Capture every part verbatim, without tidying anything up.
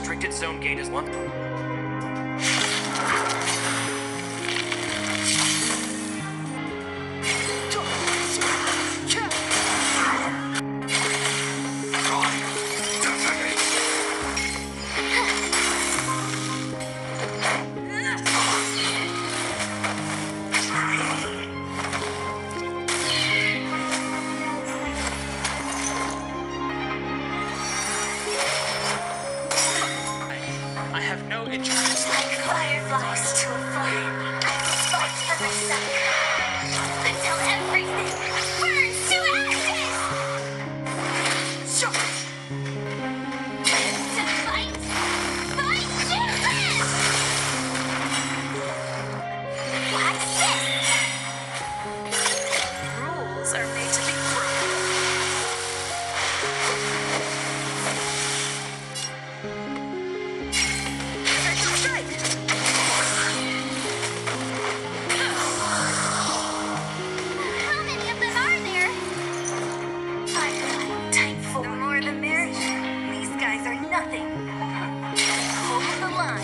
restricted zone gate is one. I have no interest. Like fireflies to a flame, I fight for myself until everything burns to ashes. Sure. To fight, fight to live. What's this? Rules are made to be broken. How many of them are there? Firefly, type four. The more the merrier. These guys are nothing. Hold the line.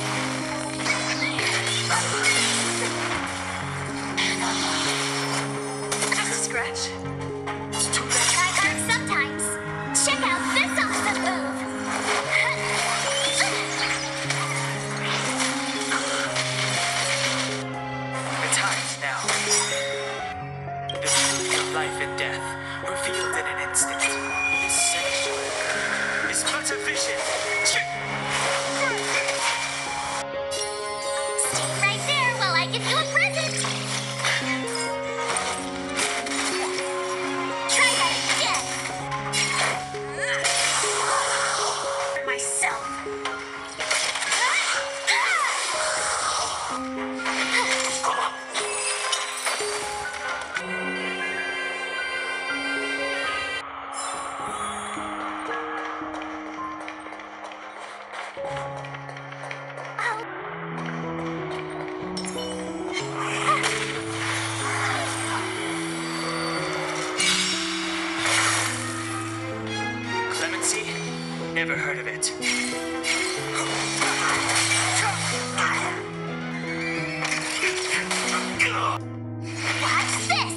Just a scratch. Try hard sometimes. Check out this awesome move. The time's now. The truth of life and death, revealed in an instant. This sanctuary is but a vision. Stay right there while I give you a present. Try that again. Myself. Clemency? Never heard of it. What's this?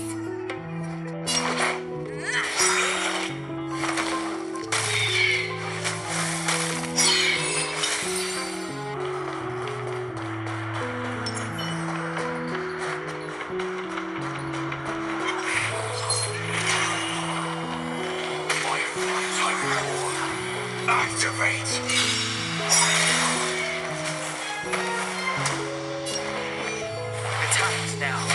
Activate! The time's now.